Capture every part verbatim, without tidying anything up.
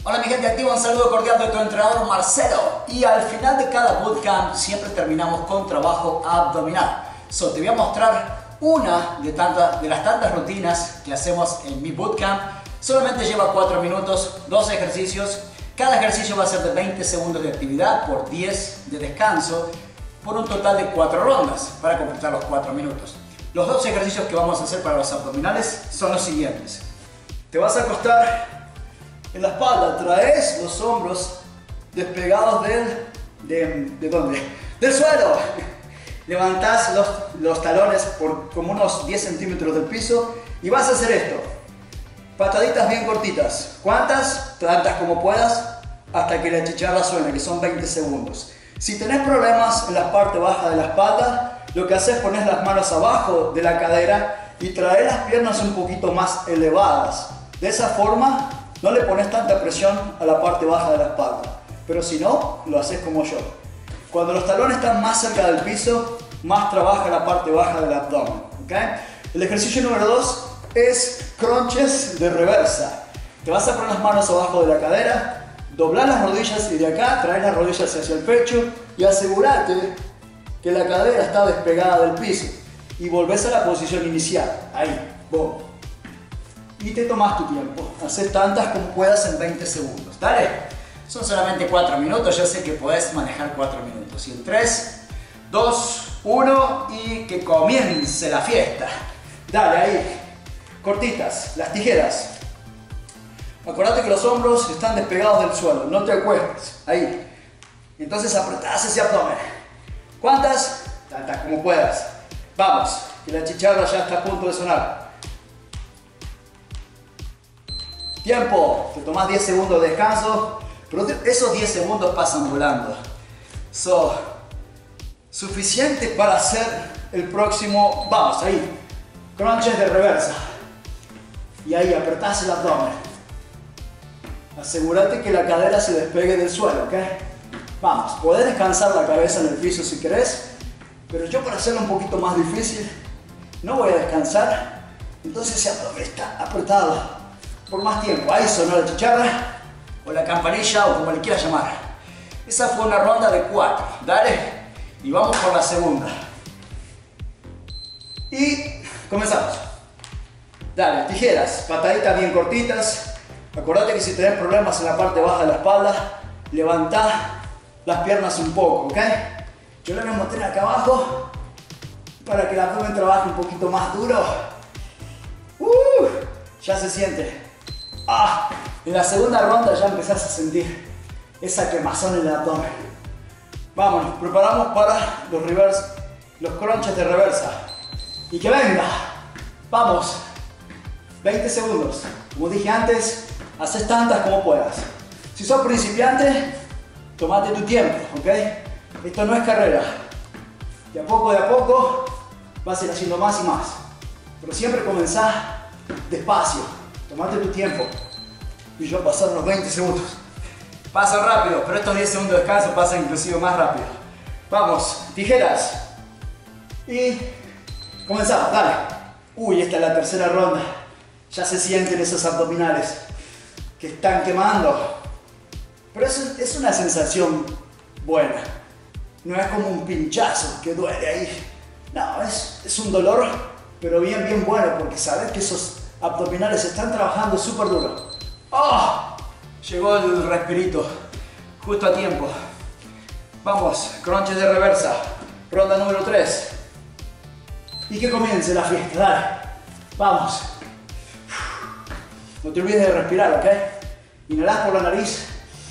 Hola mi gente activa, un saludo cordial de tu entrenador Marcelo. Y al final de cada bootcamp siempre terminamos con trabajo abdominal. So, te voy a mostrar una de, tantas, de las tantas rutinas que hacemos en mi bootcamp. Solamente lleva cuatro minutos, dos ejercicios. Cada ejercicio va a ser de veinte segundos de actividad por diez de descanso, por un total de cuatro rondas para completar los cuatro minutos. Los dos ejercicios que vamos a hacer para los abdominales son los siguientes. Te vas a acostar en la espalda, traes los hombros despegados del, de, ¿de dónde? Del suelo. Levantás los, los talones por como unos diez centímetros del piso y vas a hacer esto. Pataditas bien cortitas. ¿Cuántas? Tantas como puedas hasta que la chicharra suene, que son veinte segundos. Si tenés problemas en la parte baja de la espalda, lo que haces es poner las manos abajo de la cadera y traer las piernas un poquito más elevadas. De esa forma no le pones tanta presión a la parte baja de la espalda. Pero si no, lo haces como yo. Cuando los talones están más cerca del piso, más trabaja la parte baja del abdomen. ¿Okay? El ejercicio número dos es crunches de reversa. Te vas a poner las manos abajo de la cadera, doblar las rodillas y de acá traer las rodillas hacia el pecho y asegurarte que la cadera está despegada del piso. Y volvés a la posición inicial. Ahí, boom. Y te tomas tu tiempo. Haces tantas como puedas en veinte segundos. Dale. Son solamente cuatro minutos. Yo sé que podés manejar cuatro minutos. Y en tres, dos, uno y que comience la fiesta. Dale ahí. Cortitas. Las tijeras. Acordate que los hombros están despegados del suelo. No te acuestes. Ahí. Entonces apretás ese abdomen. ¿Cuántas? Tantas como puedas. Vamos. Que la chicharra ya está a punto de sonar. Tiempo, te tomas diez segundos de descanso, pero esos diez segundos pasan volando. So, suficiente para hacer el próximo, vamos, ahí, crunches de reversa. Y ahí, apretás el abdomen. Asegúrate que la cadera se despegue del suelo, ¿ok? Vamos, podés descansar la cabeza en el piso si querés, pero yo para hacerlo un poquito más difícil, no voy a descansar, entonces ese abdomen está apretado por más tiempo. Ahí sonó la chicharra o la campanilla o como le quieras llamar. Esa fue una ronda de cuatro. Dale. Y vamos por la segunda. Y comenzamos. Dale, tijeras, pataditas bien cortitas. Acordate que si tenés problemas en la parte baja de la espalda, levantá las piernas un poco, ¿ok? Yo la voy a meter acá abajo para que el abdomen trabaje un poquito más duro. Uh, ya se siente. Ah, en la segunda ronda ya empezás a sentir esa quemazón en el abdomen. Vamos, nos preparamos para los reverse, los crunches de reversa. Y que venga. Vamos. veinte segundos. Como dije antes, haces tantas como puedas. Si sos principiante, tomate tu tiempo, ¿ok? Esto no es carrera. De a poco, de a poco, vas a ir haciendo más y más. Pero siempre comenzá despacio. Tomate tu tiempo. Y yo pasaron los veinte segundos. Paso rápido, pero estos diez segundos de descanso pasan inclusive más rápido. Vamos, tijeras. Y comenzamos, dale. Uy, esta es la tercera ronda. Ya se sienten esos abdominales que están quemando. Pero es, es una sensación buena. No es como un pinchazo que duele ahí. No, es, es un dolor, pero bien, bien bueno, porque sabes que esos abdominales están trabajando súper duro. ¡Oh! Llegó el respirito justo a tiempo. Vamos, crunches de reversa. Ronda número tres. Y que comience la fiesta, dale. Vamos. No te olvides de respirar, ¿ok? Inhalás por la nariz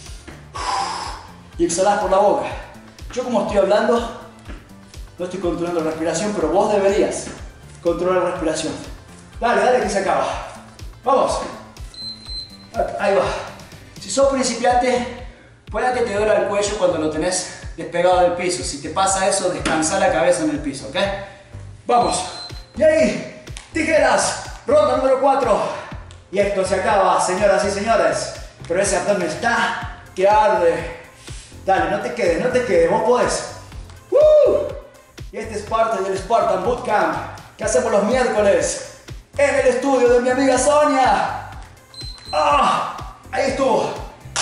y exhalás por la boca. Yo como estoy hablando, no estoy controlando la respiración, pero vos deberías controlar la respiración. Dale, dale que se acaba. Vamos. Ahí va. Si sos principiante, puede que te duela el cuello cuando lo tenés despegado del piso. Si te pasa eso, descansa la cabeza en el piso, ¿ok? Vamos. Y ahí, tijeras. Ronda número cuatro. Y esto se acaba, señoras y señores. Pero ese abdomen está que arde. Dale, no te quedes, no te quedes. Vos podés. ¡Uh! Y este es parte del Spartan Bootcamp que hacemos los miércoles en el estudio de mi amiga Sonia. ¡Ah! Ahí estuvo.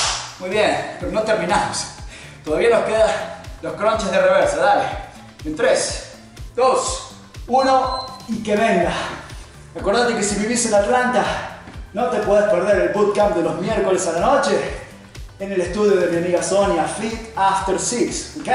Muy bien, pero no terminamos. Todavía nos quedan los crunches de reversa, dale. En tres, dos, uno y que venga. Acordate que si vivís en Atlanta, no te puedes perder el bootcamp de los miércoles a la noche en el estudio de mi amiga Sonia, Fit After Six, ¿ok?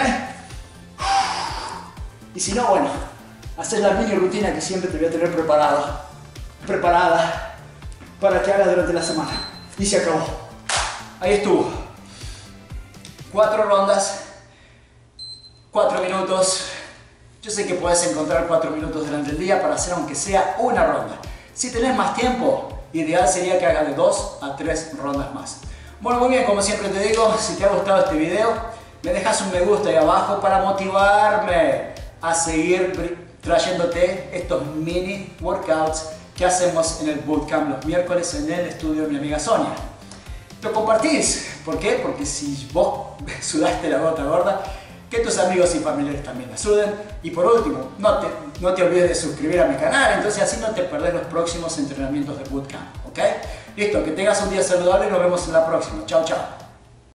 Y si no, bueno, haces la mini rutina que siempre te voy a tener preparada, preparada para que hagas durante la semana. Y se acabó. Ahí estuvo. Cuatro rondas, cuatro minutos. Yo sé que puedes encontrar cuatro minutos durante el día para hacer aunque sea una ronda. Si tenés más tiempo, ideal sería que hagas de dos a tres rondas más. Bueno, muy bien, como siempre te digo, si te ha gustado este video, me dejas un me gusta ahí abajo para motivarme a seguir trayéndote estos mini workouts que hacemos en el bootcamp los miércoles en el estudio de mi amiga Sonia. Lo compartís, ¿por qué? Porque si vos sudaste la gota gorda, que tus amigos y familiares también la suden. Y por último, no te, no te olvides de suscribir a mi canal, entonces así no te perdés los próximos entrenamientos de bootcamp, ¿ok? Listo, que tengas un día saludable y nos vemos en la próxima. Chao, chao.